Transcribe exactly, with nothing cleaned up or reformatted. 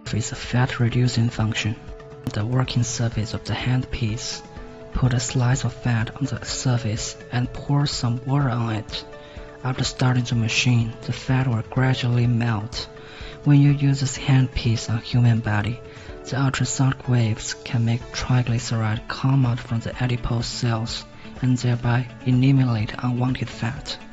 is a fat-reducing function. The working surface of the handpiece. Put a slice of fat on the surface and pour some water on it. After starting the machine, the fat will gradually melt. When you use this handpiece on human body, the ultrasonic waves can make triglyceride come out from the adipose cells and thereby eliminate unwanted fat.